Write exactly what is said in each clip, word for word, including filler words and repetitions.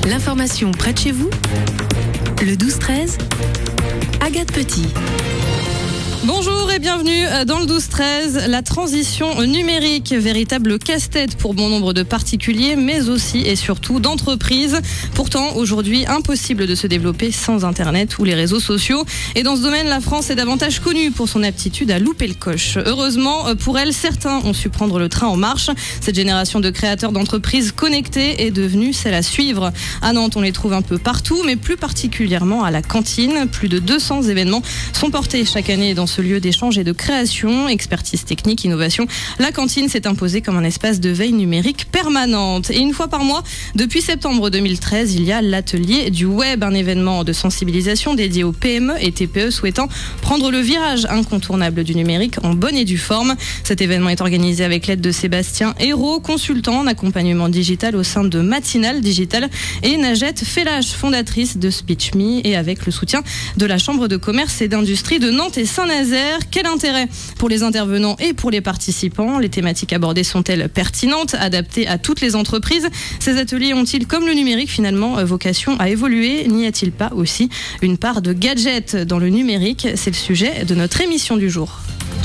L'information près de chez vous, le douze treize, Agathe Petit. Bonjour et bienvenue dans le douze treize. La transition numérique, véritable casse-tête pour bon nombre de particuliers, mais aussi et surtout d'entreprises. Pourtant, aujourd'hui, impossible de se développer sans Internet ou les réseaux sociaux. Et dans ce domaine, la France est davantage connue pour son aptitude à louper le coche. Heureusement, pour elle, certains ont su prendre le train en marche. Cette génération de créateurs d'entreprises connectées est devenue celle à suivre. À Nantes, on les trouve un peu partout, mais plus particulièrement à la cantine. Plus de deux cents événements sont portés chaque année dans ce lieu d'échange et de création, expertise technique, innovation. La cantine s'est imposée comme un espace de veille numérique permanente. Et une fois par mois, depuis septembre deux mille treize, il y a l'atelier du web, un événement de sensibilisation dédié aux P M E et T P E souhaitant prendre le virage incontournable du numérique en bonne et due forme. Cet événement est organisé avec l'aide de Sébastien Hérault, consultant en accompagnement digital au sein de Matinal Digital, et Najette Fellache, fondatrice de SpeechMe, et avec le soutien de la Chambre de commerce et d'industrie de Nantes et Saint-Nazaire. Quel intérêt pour les intervenants et pour les participants? Les thématiques abordées sont-elles pertinentes, adaptées à toutes les entreprises? Ces ateliers ont-ils, comme le numérique, finalement vocation à évoluer? N'y a-t-il pas aussi une part de gadget dans le numérique? C'est le sujet de notre émission du jour.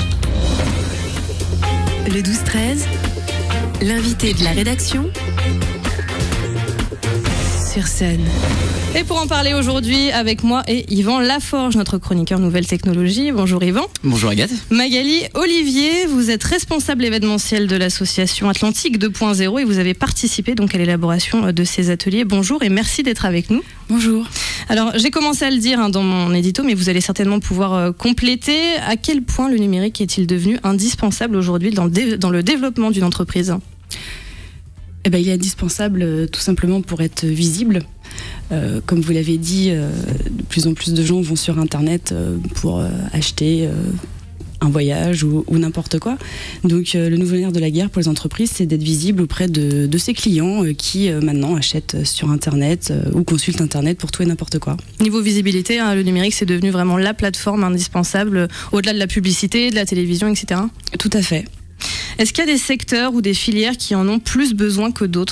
Le douze treize, l'invité de la rédaction sur scène. Et pour en parler aujourd'hui avec moi est Yvan Laforge, notre chroniqueur nouvelles technologies. Bonjour Yvan. Bonjour Agathe. Magali Olivier, vous êtes responsable événementiel de l'association Atlantique deux point zéro et vous avez participé donc à l'élaboration de ces ateliers. Bonjour et merci d'être avec nous. Bonjour. Alors j'ai commencé à le dire hein, dans mon édito, mais vous allez certainement pouvoir euh, compléter. À quel point le numérique est-il devenu indispensable aujourd'hui dans, dans le développement d'une entreprise ? Eh ben, il est indispensable euh, tout simplement pour être visible. Euh, comme vous l'avez dit, euh, de plus en plus de gens vont sur Internet euh, pour euh, acheter euh, un voyage ou, ou n'importe quoi. Donc euh, le nouveau nerf de la guerre pour les entreprises, c'est d'être visible auprès de, de ses clients euh, qui euh, maintenant achètent sur Internet euh, ou consultent Internet pour tout et n'importe quoi. Niveau visibilité, hein, le numérique, c'est devenu vraiment la plateforme indispensable euh, au-delà de la publicité, de la télévision, et cetera. Tout à fait. Est-ce qu'il y a des secteurs ou des filières qui en ont plus besoin que d'autres ?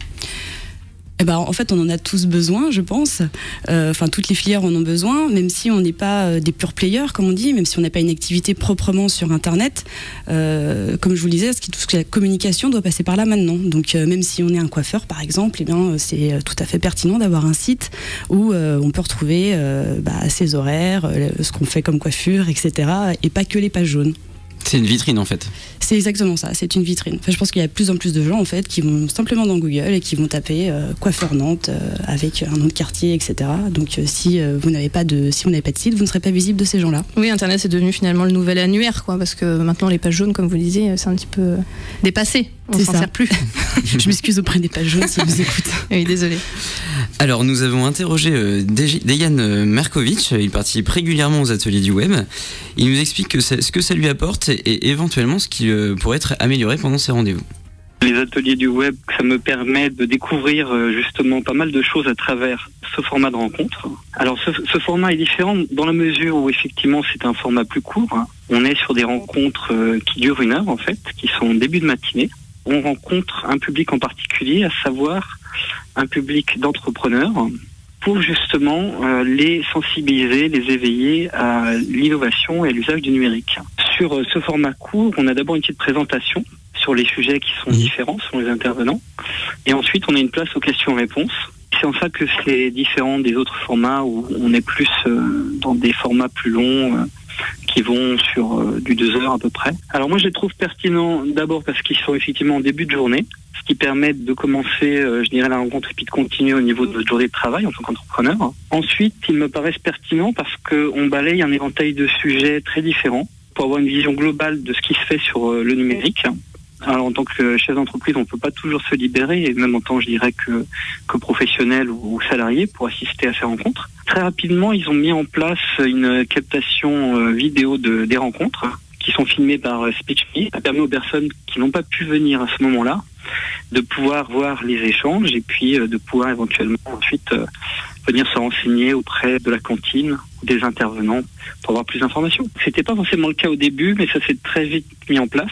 Eh ben, en fait, on en a tous besoin, je pense. Euh, enfin, toutes les filières en ont besoin, même si on n'est pas euh, des pure players, comme on dit, même si on n'a pas une activité proprement sur Internet. Euh, comme je vous le disais, tout ce qui est la communication doit passer par là maintenant. Donc, euh, même si on est un coiffeur, par exemple, eh bien, c'est tout à fait pertinent d'avoir un site où euh, on peut retrouver euh, bah, ses horaires, euh, ce qu'on fait comme coiffure, et cetera. Et pas que les pages jaunes. C'est une vitrine en fait. C'est exactement ça, c'est une vitrine. Enfin, je pense qu'il y a de plus en plus de gens en fait qui vont simplement dans Google et qui vont taper euh, coiffeur Nantes euh, avec un nom de quartier, et cetera. Donc euh, si euh, vous n'avez pas de si vous n'avez pas de site, vous ne serez pas visible de ces gens-là. Oui, Internet c'est devenu finalement le nouvel annuaire, quoi, parce que maintenant les pages jaunes, comme vous le disiez, c'est un petit peu dépassé. On s'en sert plus. Je m'excuse auprès des pages jaunes si vous écoutez. Oui, désolé. Alors nous avons interrogé euh, Dejan Merkovic, il participe régulièrement aux ateliers du web. Il nous explique que ce que ça lui apporte et, et éventuellement ce qui euh, pourrait être amélioré pendant ces rendez-vous. Les ateliers du web, ça me permet de découvrir euh, justement pas mal de choses à travers ce format de rencontre. Alors ce, ce format est différent dans la mesure où effectivement c'est un format plus court. On est sur des rencontres euh, qui durent une heure en fait, qui sont en début de matinée. On rencontre un public en particulier, à savoir un public d'entrepreneurs, pour justement euh, les sensibiliser, les éveiller à l'innovation et à l'usage du numérique. Sur euh, ce format court, on a d'abord une petite présentation sur les sujets qui sont différents, selon les intervenants, et ensuite on a une place aux questions-réponses. C'est en ça que c'est différent des autres formats où on est plus euh, dans des formats plus longs, euh, qui vont sur euh, du deux heures à peu près. Alors moi je les trouve pertinents d'abord parce qu'ils sont effectivement en début de journée, ce qui permet de commencer, euh, je dirais, la rencontre et puis de continuer au niveau de notre journée de travail en tant qu'entrepreneur. Ensuite, ils me paraissent pertinents parce qu'on balaye un éventail de sujets très différents pour avoir une vision globale de ce qui se fait sur euh, le numérique. Alors en tant que chef d'entreprise, on ne peut pas toujours se libérer, et même en tant, je dirais, que, que professionnel ou, ou salarié pour assister à ces rencontres. Très rapidement, ils ont mis en place une captation euh, vidéo de, des rencontres qui sont filmées par euh, SpeechMe. Ça permet aux personnes qui n'ont pas pu venir à ce moment-là de pouvoir voir les échanges et puis euh, de pouvoir éventuellement ensuite euh, venir se renseigner auprès de la cantine ou des intervenants pour avoir plus d'informations. C'était pas forcément le cas au début, mais ça s'est très vite mis en place.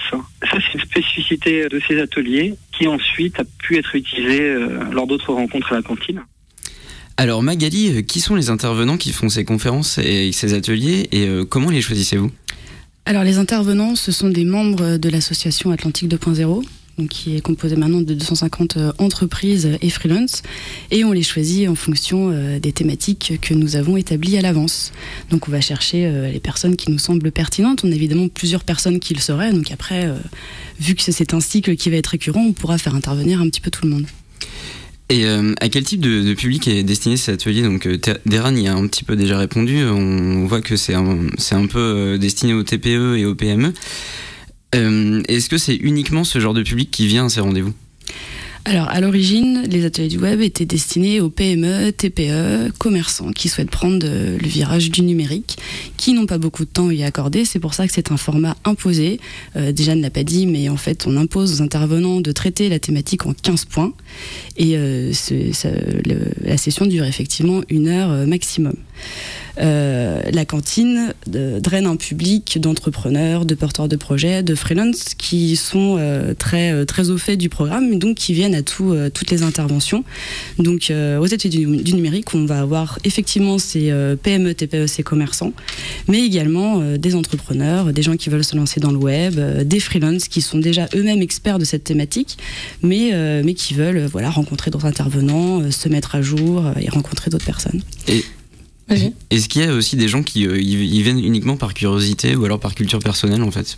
ça, c'est une spécificité de ces ateliers qui ensuite a pu être utilisée euh, lors d'autres rencontres à la cantine. Alors Magali, qui sont les intervenants qui font ces conférences et ces ateliers et euh, comment les choisissez-vous ? Alors les intervenants, ce sont des membres de l'association Atlantique deux point zéro, donc qui est composée maintenant de deux cent cinquante entreprises et freelance, et on les choisit en fonction euh, des thématiques que nous avons établies à l'avance. Donc on va chercher euh, les personnes qui nous semblent pertinentes. On a évidemment plusieurs personnes qui le seraient, donc après, euh, vu que c'est un cycle qui va être récurrent, on pourra faire intervenir un petit peu tout le monde. Et euh, à quel type de, de public est destiné cet atelier ? Donc euh, Deran y a un petit peu déjà répondu, on voit que c'est un, c'est un peu euh, destiné aux T P E et aux P M E. Euh, est-ce que c'est uniquement ce genre de public qui vient à ces rendez-vous ? Alors, à l'origine, les ateliers du web étaient destinés aux P M E, T P E, commerçants qui souhaitent prendre le virage du numérique, qui n'ont pas beaucoup de temps à y accorder. C'est pour ça que c'est un format imposé. Euh, déjà, ne l'a pas dit, mais en fait, on impose aux intervenants de traiter la thématique en quinze points. Et euh, c'est, ça, le, la session dure effectivement une heure euh, maximum. Euh, la cantine euh, draine un public d'entrepreneurs, de porteurs de projets, de freelance qui sont euh, très, euh, très au fait du programme et donc qui viennent à tout, euh, toutes les interventions. Donc euh, aux ateliers du, du numérique, on va avoir effectivement ces euh, P M E, T P E, ces commerçants, mais également euh, des entrepreneurs, des gens qui veulent se lancer dans le web, euh, des freelance qui sont déjà eux-mêmes experts de cette thématique, mais, euh, mais qui veulent euh, voilà, rencontrer d'autres intervenants, euh, se mettre à jour euh, et rencontrer d'autres personnes. Et Oui. Est-ce qu'il y a aussi des gens qui euh, y viennent uniquement par curiosité ou alors par culture personnelle en fait ?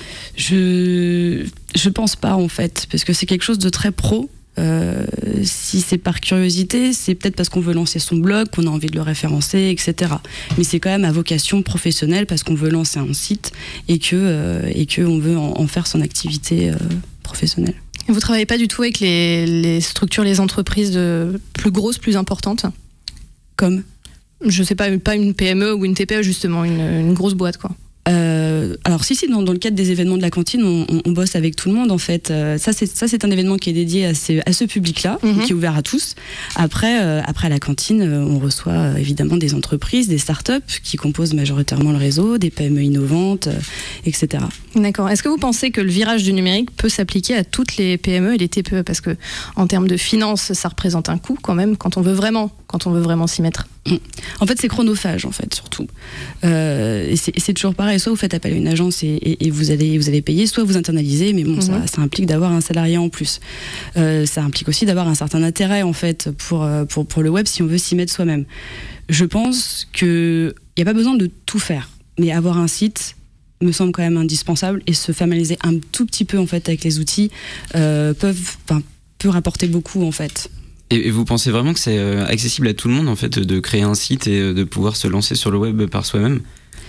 Je je pense pas en fait, parce que c'est quelque chose de très pro. Euh, si c'est par curiosité, c'est peut-être parce qu'on veut lancer son blog, qu'on a envie de le référencer, et cetera. Mais c'est quand même à vocation professionnelle parce qu'on veut lancer un site et que euh, et que on veut en, en faire son activité euh, professionnelle. Et vous travaillez pas du tout avec les, les structures, les entreprises de plus grosses, plus importantes ? Comme ? Je sais pas, pas une P M E ou une T P E justement, une, une grosse boîte quoi. Euh, alors si si dans, dans le cadre des événements de la cantine on, on, on bosse avec tout le monde en fait. Euh, ça c'est ça c'est un événement qui est dédié à, ces, à ce public là mm-hmm. qui est ouvert à tous. Après euh, après à la cantine euh, on reçoit euh, évidemment des entreprises, des startups qui composent majoritairement le réseau, des P M E innovantes, euh, et cetera. D'accord. Est-ce que vous pensez que le virage du numérique peut s'appliquer à toutes les P M E et les T P E, parce que en termes de finances ça représente un coût quand même quand on veut vraiment quand on veut vraiment s'y mettre. En fait, c'est chronophage, en fait, surtout. Euh, et, c'est, et c'est toujours pareil. Soit vous faites appel à une agence et, et, et vous, allez, vous allez payer, soit vous internalisez, mais bon, mmh. ça, ça implique d'avoir un salarié en plus. Euh, ça implique aussi d'avoir un certain intérêt, en fait, pour, pour, pour le web, si on veut s'y mettre soi-même. Je pense qu'il n'y a pas besoin de tout faire, mais avoir un site me semble quand même indispensable, et se familiariser un tout petit peu, en fait, avec les outils euh, peuvent, enfin, peut rapporter beaucoup, en fait. Et vous pensez vraiment que c'est accessible à tout le monde en fait de créer un site et de pouvoir se lancer sur le web par soi-même ?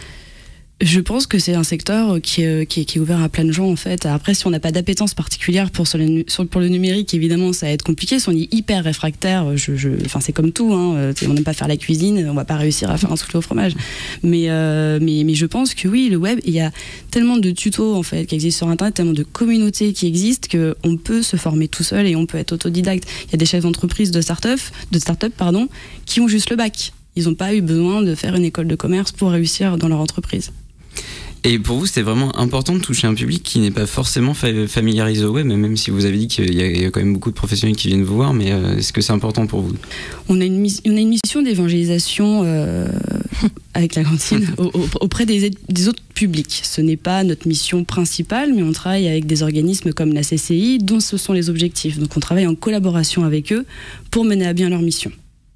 Je pense que c'est un secteur qui est, qui est, qui est ouvert à plein de gens en fait. Après, si on n'a pas d'appétence particulière pour, sur le, sur, pour le numérique, évidemment, ça va être compliqué. Si on est hyper réfractaire, je, je, enfin, c'est comme tout. Hein, on n'aime pas faire la cuisine, on va pas réussir à faire un soufflé au fromage. Mais, euh, mais, mais je pense que oui, le web, il y a tellement de tutos en fait qui existent sur Internet, tellement de communautés qui existent qu'on peut se former tout seul et on peut être autodidacte. Il y a des chefs d'entreprise de start-up, de start-up pardon, qui ont juste le bac. Ils n'ont pas eu besoin de faire une école de commerce pour réussir dans leur entreprise. Et pour vous, c'était vraiment important de toucher un public qui n'est pas forcément fa- familiarisé au web, même si vous avez dit qu'il y a, il y a quand même beaucoup de professionnels qui viennent vous voir, mais euh, est-ce que c'est important pour vous ? On a une, on a une mission d'évangélisation euh, avec la cantine auprès des, des autres publics. Ce n'est pas notre mission principale, mais on travaille avec des organismes comme la C C I, dont ce sont les objectifs. Donc on travaille en collaboration avec eux pour mener à bien leur mission.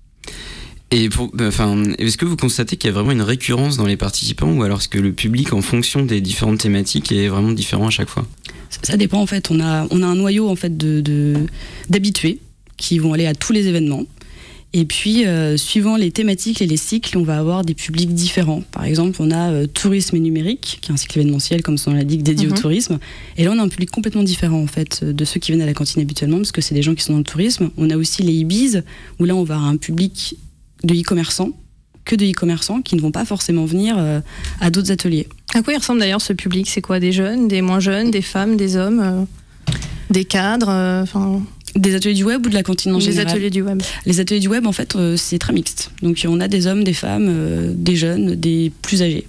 Et pour, enfin, est-ce que vous constatez qu'il y a vraiment une récurrence dans les participants, ou alors est-ce que le public, en fonction des différentes thématiques, est vraiment différent à chaque fois ? Ça dépend en fait. On a, on a un noyau en fait de, de, d'habitués qui vont aller à tous les événements. Et puis, euh, suivant les thématiques et les cycles, on va avoir des publics différents. Par exemple, on a euh, tourisme et numérique, qui est un cycle événementiel, comme son nom l'indique, dédié mm-hmm. au tourisme. Et là, on a un public complètement différent, en fait, de ceux qui viennent à la cantine habituellement, parce que c'est des gens qui sont dans le tourisme. On a aussi les Ibiz, où là, on va avoir un public de e-commerçants, que de e-commerçants qui ne vont pas forcément venir euh, à d'autres ateliers. À quoi il ressemble d'ailleurs ce public ? C'est quoi ? Des jeunes, des moins jeunes, des femmes, des hommes, euh, des cadres euh, Des ateliers du web ou de la cantine en général ? Les ateliers du web. Les ateliers du web, en fait, euh, c'est très mixte. Donc on a des hommes, des femmes, euh, des jeunes, des plus âgés.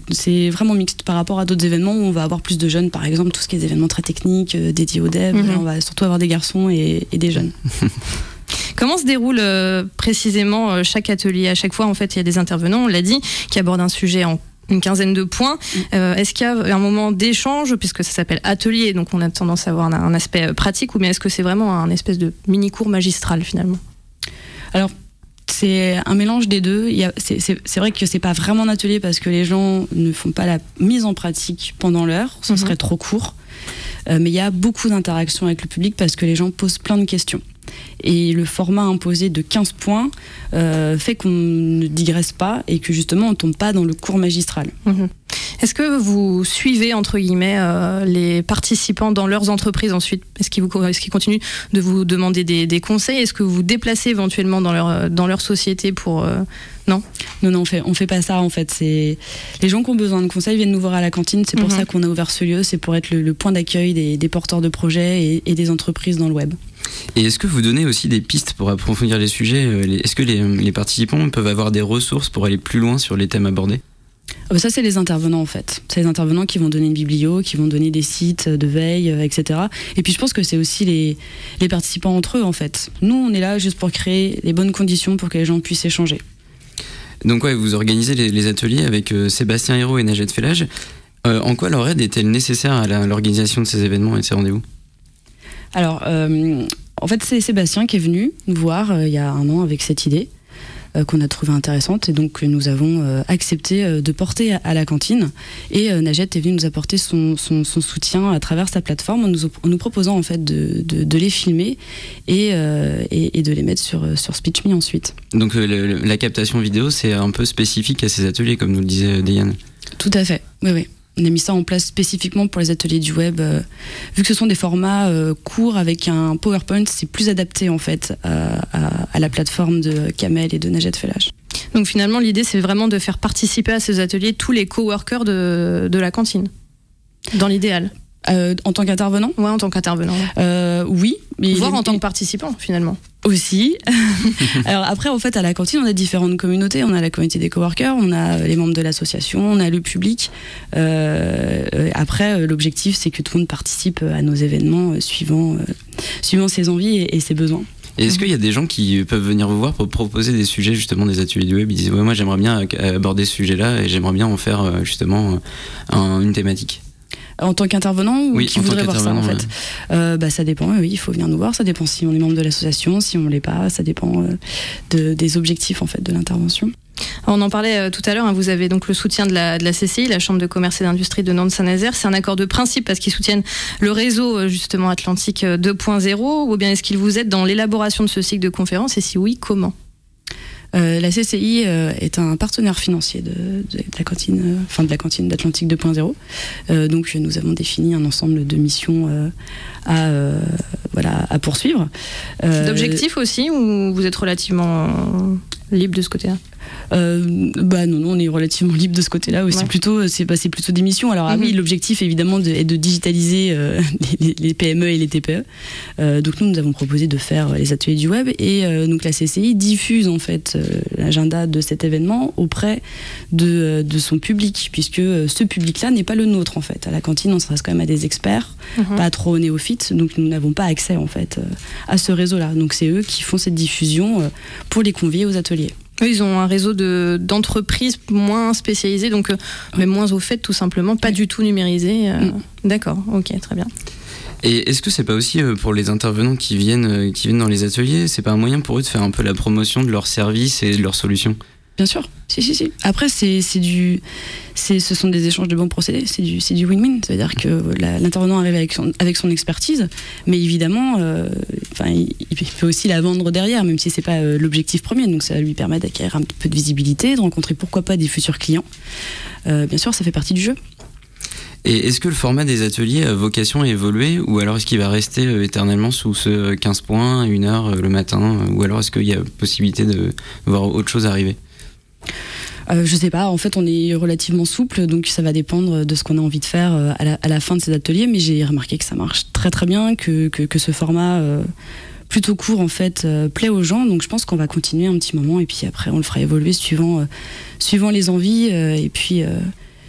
c'est vraiment mixte par rapport à d'autres événements où on va avoir plus de jeunes, par exemple tout ce qui est des événements très techniques euh, dédiés aux devs. Mm-hmm. Là, on va surtout avoir des garçons et, et des jeunes. Comment se déroule euh, précisément euh, chaque atelier? À chaque fois, en fait, il y a des intervenants, on l'a dit, qui abordent un sujet en une quinzaine de points. Euh, est-ce qu'il y a un moment d'échange, puisque ça s'appelle atelier, donc on a tendance à avoir un, un aspect pratique, ou bien est-ce que c'est vraiment un espèce de mini-cours magistral finalement? Alors, c'est un mélange des deux. Il y a, c'est, c'est, c'est vrai que c'est pas vraiment un atelier parce que les gens ne font pas la mise en pratique pendant l'heure, ce mm-hmm. serait trop court. Euh, mais il y a beaucoup d'interactions avec le public parce que les gens posent plein de questions. Et le format imposé de quinze points euh, fait qu'on ne digresse pas et que justement on ne tombe pas dans le cours magistral. Mmh. Est-ce que vous suivez entre guillemets euh, les participants dans leurs entreprises ensuite? Est-ce qu'ils, vous, est-ce qu'ils continuent de vous demander des, des conseils? Est-ce que vous vous déplacez éventuellement dans leur, dans leur société pour... Euh, non Non, non, on fait, on fait pas ça en fait. C'est... Les gens qui ont besoin de conseils viennent nous voir à la cantine. C'est pour mmh. ça qu'on a ouvert ce lieu. C'est pour être le, le point d'accueil des, des porteurs de projets et, et des entreprises dans le web. Et est-ce que vous donnez aussi des pistes pour approfondir les sujets? Est-ce que les, les participants peuvent avoir des ressources pour aller plus loin sur les thèmes abordés? Ça, c'est les intervenants en fait. C'est les intervenants qui vont donner une biblio, qui vont donner des sites de veille, et cetera. Et puis je pense que c'est aussi les, les participants entre eux en fait. Nous, on est là juste pour créer les bonnes conditions pour que les gens puissent échanger. Donc ouais, vous organisez les, les ateliers avec euh, Sébastien Hérault et Najat Fellage. Euh, en quoi leur aide est-elle nécessaire à la, l'organisation de ces événements et de ces rendez-vous? Alors, euh, en fait, c'est Sébastien qui est venu nous voir euh, il y a un an avec cette idée euh, qu'on a trouvée intéressante et donc nous avons euh, accepté euh, de porter à, à la cantine. Et euh, Najat est venue nous apporter son, son, son soutien à travers sa plateforme en nous, en nous proposant en fait de, de, de les filmer et, euh, et, et de les mettre sur, sur SpeechMe ensuite. Donc euh, le, la captation vidéo, c'est un peu spécifique à ces ateliers, comme nous le disait Déiane. Tout à fait, oui, oui. On a mis ça en place spécifiquement pour les ateliers du web. Euh, vu que ce sont des formats euh, courts avec un PowerPoint, c'est plus adapté en fait à, à, à la plateforme de Kamel et de Najat Fellage. Donc finalement, l'idée, c'est vraiment de faire participer à ces ateliers tous les coworkers de, de la cantine, dans l'idéal. Euh, en tant qu'intervenant ? Ouais, en tant qu'intervenant. Euh, oui. Mais voire les... en tant que participant, finalement. Aussi. Alors après, en fait, à la cantine, on a différentes communautés. On a la communauté des coworkers, on a les membres de l'association, on a le public. Euh, après, l'objectif, c'est que tout le monde participe à nos événements suivant, euh, suivant ses envies et, et ses besoins. Et est-ce qu'il y a des gens qui peuvent venir vous voir pour proposer des sujets, justement, des ateliers du web? Ils disent, ouais, moi, j'aimerais bien aborder ce sujet-là et j'aimerais bien en faire, justement, un, une thématique. En tant qu'intervenant ou oui, qui voudrait voir ça en fait ouais. euh, bah, ça dépend, oui, il faut venir nous voir, ça dépend si on est membre de l'association, si on l'est pas, ça dépend euh, de, des objectifs en fait, de l'intervention. On en parlait euh, tout à l'heure, hein, vous avez donc le soutien de la, de la C C I, la Chambre de commerce et d'industrie de Nantes-Saint-Nazaire. C'est un accord de principe parce qu'ils soutiennent le réseau justement Atlantique deux point zéro, ou bien est-ce qu'ils vous aident dans l'élaboration de ce cycle de conférences et si oui, comment ? Euh, la C C I euh, est un partenaire financier de, de, de la cantine, euh, enfin de la cantine d'Atlantique deux point zéro. Euh, donc nous avons défini un ensemble de missions euh, à, euh, voilà, à poursuivre. Euh, D'objectifs aussi, ou vous êtes relativement libre de ce côté-là? Euh, bah non, non, on est relativement libre de ce côté-là. Ouais. C'est plutôt, c'est, bah, c'est plutôt des missions. Alors mm-hmm. ah oui, l'objectif évidemment de, est de digitaliser euh, les, les P M E et les T P E. Euh, donc nous, nous avons proposé de faire les ateliers du web et euh, donc la C C I diffuse en fait euh, l'agenda de cet événement auprès de, de son public, puisque euh, ce public-là n'est pas le nôtre en fait. À la cantine, on s'adresse quand même à des experts, mm-hmm. pas trop aux néophytes, donc nous n'avons pas accès en fait euh, à ce réseau-là. Donc c'est eux qui font cette diffusion euh, pour les convier aux ateliers. Eux, ils ont un réseau de, d'entreprises moins spécialisées, donc euh, mais moins au fait, tout simplement, pas oui. du tout numérisé. Euh, mm. D'accord, ok, très bien. Et est-ce que c'est pas aussi euh, pour les intervenants qui viennent, euh, qui viennent dans les ateliers, c'est pas un moyen pour eux de faire un peu la promotion de leurs services et de leurs solutions ? Bien sûr, si, si, si. Après, c'est, c'est du, c'est, ce sont des échanges de bons procédés, c'est du, c'est du win-win. C'est-à-dire que la, l'intervenant arrive avec son, avec son expertise, mais évidemment, euh, enfin, il, il peut aussi la vendre derrière, même si c'est pas euh, l'objectif premier. Donc ça lui permet d'acquérir un peu de visibilité, de rencontrer pourquoi pas des futurs clients. Euh, bien sûr, ça fait partie du jeu. Et est-ce que le format des ateliers a vocation à évoluer, ou alors est-ce qu'il va rester euh, éternellement sous ce quinze points, une heure euh, le matin, ou alors est-ce qu'il y a possibilité de voir autre chose arriver ? Euh, je sais pas, en fait on est relativement souple, donc ça va dépendre de ce qu'on a envie de faire euh, à, la, à la fin de ces ateliers, mais j'ai remarqué que ça marche très très bien, que, que, que ce format euh, plutôt court en fait euh, plaît aux gens, donc je pense qu'on va continuer un petit moment et puis après on le fera évoluer suivant, euh, suivant les envies euh, et puis, euh,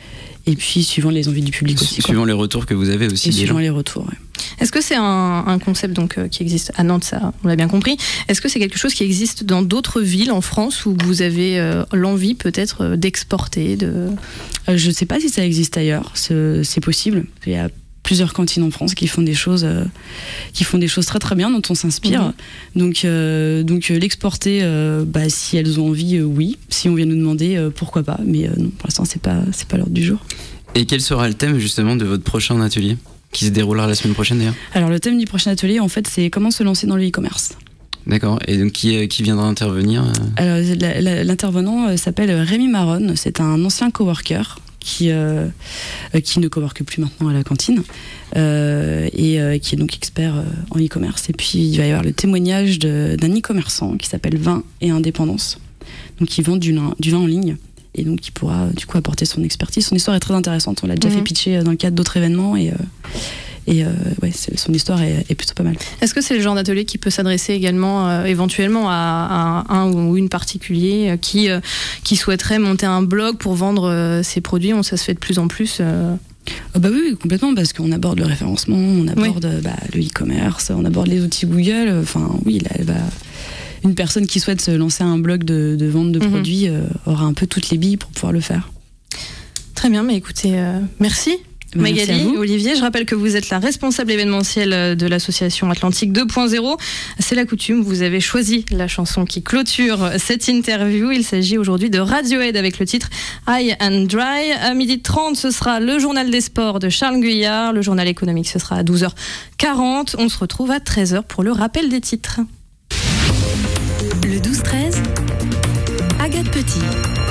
Et puis suivant les envies du public aussi. Suivant les retours que vous avez aussi. Et des suivant gens. les retours, ouais. Est-ce que c'est un, un concept donc, euh, qui existe à Nantes, ça on l'a bien compris. Est-ce que c'est quelque chose qui existe dans d'autres villes en France où vous avez euh, l'envie peut-être euh, d'exporter de... euh, Je ne sais pas si ça existe ailleurs, c'est, c'est possible. Il y a plusieurs cantines en France qui font des choses, euh, qui font des choses très très bien, dont on s'inspire. Mmh. Donc, euh, donc euh, l'exporter, euh, bah, si elles ont envie, euh, oui. Si on vient nous demander, euh, pourquoi pas. Mais euh, non, pour l'instant, c'est pas, c'est pas l'ordre du jour. Et quel sera le thème justement de votre prochain atelier, qui se déroulera la semaine prochaine d'ailleurs? Alors le thème du prochain atelier, en fait, c'est comment se lancer dans le e-commerce. D'accord. Et donc qui, qui viendra intervenir? Alors, la, la, l'intervenant s'appelle Rémi Maronne. C'est un ancien coworker qui euh, qui ne coworke plus maintenant à la cantine euh, et euh, qui est donc expert euh, en e-commerce. Et puis il va y avoir le témoignage de, d'un e-commerçant qui s'appelle Vin et Indépendance. Donc il vend du, du vin en ligne. Et donc, il pourra du coup apporter son expertise. Son histoire est très intéressante. On l'a déjà mmh. fait pitcher dans le cadre d'autres événements. Et, euh, et euh, ouais, c'est, son histoire est, est plutôt pas mal. Est-ce que c'est le genre d'atelier qui peut s'adresser également euh, éventuellement à, à un ou une particulier euh, qui, euh, qui souhaiterait monter un blog pour vendre euh, ses produits? On, ça se fait de plus en plus euh... Oh bah oui, complètement, parce qu'on aborde le référencement, on aborde oui. bah, le e-commerce, on aborde les outils Google. Enfin, oui, là, elle va... Une personne qui souhaite se lancer un blog de, de vente de mmh. produits euh, aura un peu toutes les billes pour pouvoir le faire. Très bien, mais écoutez, euh, merci. Merci Magali, Olivier, je rappelle que vous êtes la responsable événementielle de l'association Atlantique deux point zéro. C'est la coutume, vous avez choisi la chanson qui clôture cette interview. Il s'agit aujourd'hui de Radiohead avec le titre High and Dry. À midi trente, ce sera le journal des sports de Charles Guyard. Le journal économique, ce sera à douze heures quarante. On se retrouve à treize heures pour le rappel des titres. Le douze treize, Agathe Petit.